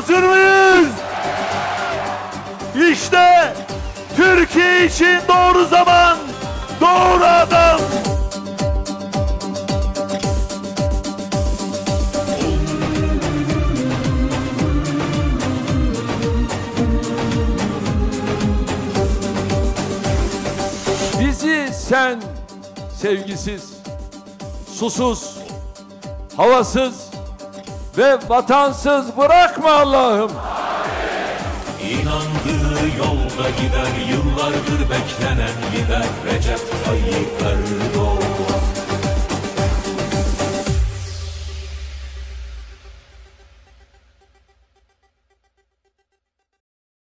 Hazır mıyız? İşte Türkiye için doğru zaman, doğru adam. Bizi sen sevgisiz, susuz, havasız ve vatansız bırakma Allah'ım. İnandığı yolda gider, yıllardır beklenen lider Recep Tayyip Erdoğan.